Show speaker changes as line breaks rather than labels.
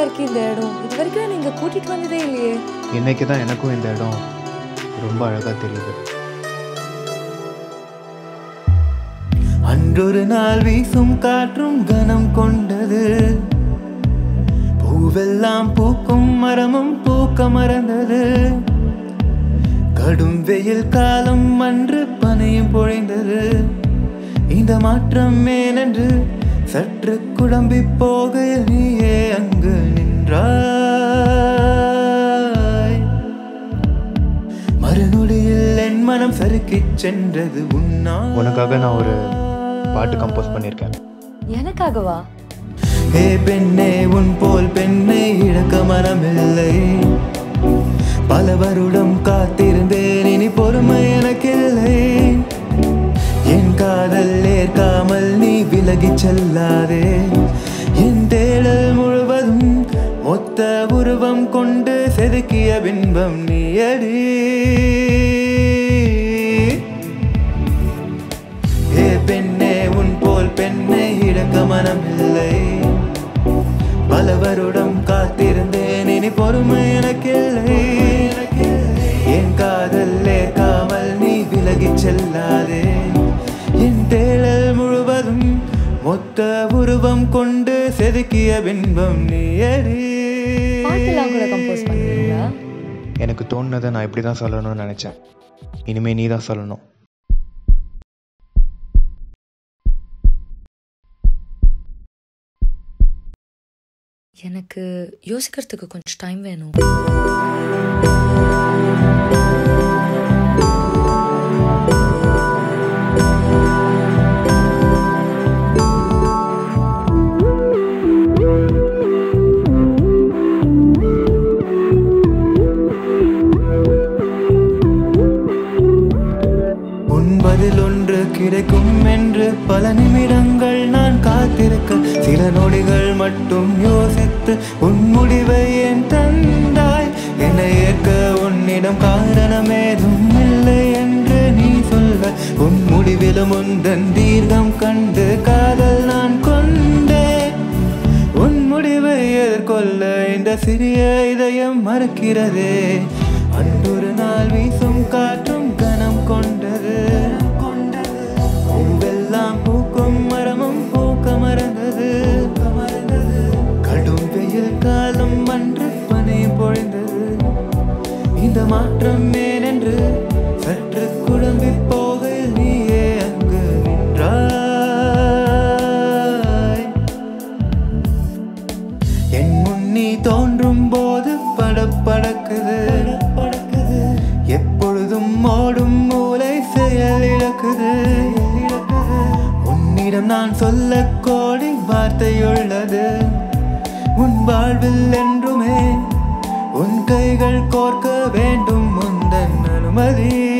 இருக்கு இந்த இடம். இது வரைக்கும் நீங்க கூட்டிட்டு வந்ததே இல்லையே.
இன்னைக்கு தான் எனக்கும் இந்த இடம் ரொம்ப அழகா தெரியுது.
அன்றொரு நாள் வீசும் காற்றும் கனம் கொண்டது, பூவெல்லாம் பூக்கும் மரமும் பூக்க மறந்தது. கடும் வெயில் காலம் அன்று பனையும் பொழிந்தது. இந்த மாற்றம் ஏனென்று சற்று குழம்பி போகையில் நீயே அங்கு நின்றாய். மறுநொடியில் என் மனம் சறுக்கிச் சென்றது உன்னா.
உனக்காக நான் ஒரு பாட்டு கம்போஸ் பண்ணியிருக்கேன்.
எனக்காகவா?
ஏ பெண்ணே, உன் போல் பெண்ணை இழக்க மனமில்லை. பல வருடம் காத்திருந்தேன், இனி பொறுமை எனக்கில்லை. என் காதல் ஏற்காமல் நீ விலகி செல்லாதே. என் தேடல் முழுவதும் மொத்த உருவம் கொண்டு செதுக்கிய பின்பம் நீயடி. ஏ பெண்ணே, உன் போல் பெண்ணை இழக்க மனமில்லை. பல வருடம் காத்திருந்தேன், இனி பொறுமை எனக்கில்லை. என் காதல் ஏற்காமல் நீ விலகி செல்லாதே. என் தேடல் முழுவதும் மொத்த உருவம் கொண்டு செதுக்கிய பின்பம் நீயடி.
பாட்டெல்லாம் கூட கம்போஸ் பண்ணுவீங்களா?
எனக்கு தோணுனதை நான் இப்படி தான் சொல்லணும்னு நினச்சேன். இனிமேல் நீ தான் சொல்லணும்.
எனக்கு யோசிக்கிறதுக்கு கொஞ்சம் டைம் வேணும்.
பதில் ஒன்று கிடைக்கும் என்று பல நிமிடங்கள் நான் காத்திருக்க, சில நொடிகள் மட்டும் யோசித்து உன் முடிவை ஏன் தந்தாய்? என்னை ஏற்க உன்னிடம் காரணமேதும் இல்லை என்று நீ சொல்ல, உன் முடிவிலும் உந்தன் தீர்க்கம் கண்டு காதல் நான் கொண்டேன். உன் முடிவை எதிர்கொள்ள இந்த சிறிய இதயம் மறக்கிறதே. அன்றொரு நாள் வீசும் காற்றும் கனம் கொண்டது, பூவெல்லாம் பூக்கும் மரமும் பூக்க மறந்தது. கடும் வெயில் காலம் அன்று பனை பொழிந்தது. இந்த மாற்றம் ஏனென்று சற்று குழம்பி போகையில் நீயே அங்கு நின்றாய். என் முன்னி தோன்றும் போது படப்படக்குது, எப்பொழுதும் ஓடும் மூளை செயல் இழக்குது. உன்னிடம் நான் சொல்ல கோடி வார்த்தையுள்ளது. உன் வாழ்வில் என்றுமே உன் கைகள் கோர்க்க வேண்டும் உந்தன் அனுமதி.